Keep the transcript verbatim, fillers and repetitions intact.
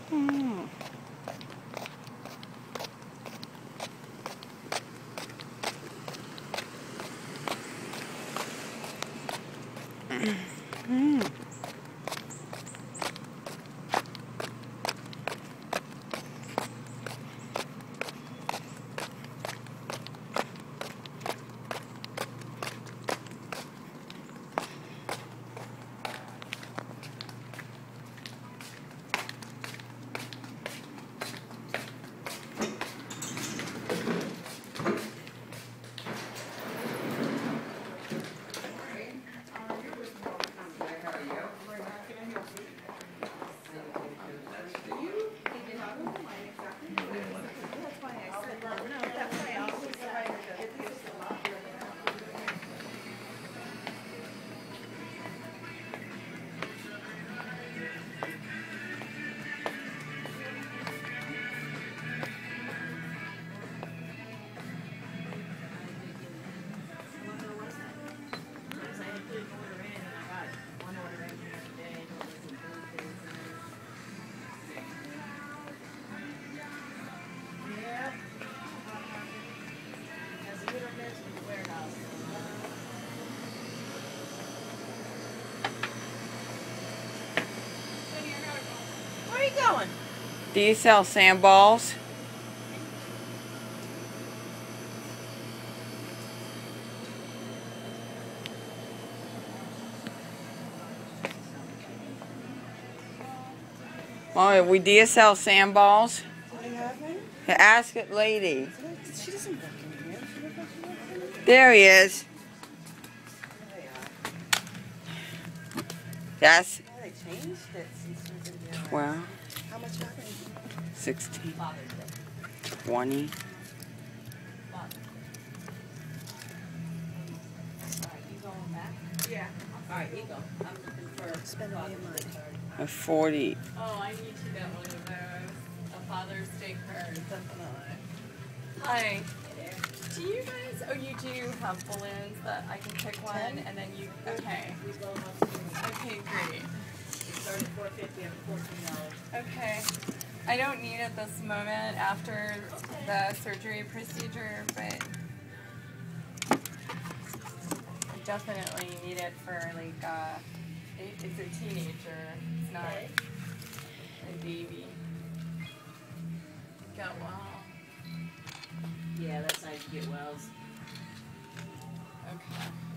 Mm. Mm. Where are you going? Do you sell sand balls? Oh, we do you sell sand balls? Do they have any? Ask it, lady. She doesn't work in here. She doesn't work in here. There he is. There they are. Yes. Yeah, they changed it since we've been here. Well, How much are they? sixteen, twenty. Yeah. Alright, you go. I'm looking for spend all your money. A forty. Oh, I need to get one of those. A Father's Day card. Definitely. Hi. Do you guys, oh, you do have balloons that I can pick one Ten? and then you, okay. Okay, great. We start at four fifty and fourteen dollars. Okay. I don't need it this moment after the surgery procedure, but I definitely need it for like, uh, it, it's a teenager. It's not a baby. Get well. Yeah, that's how you get wells. Okay.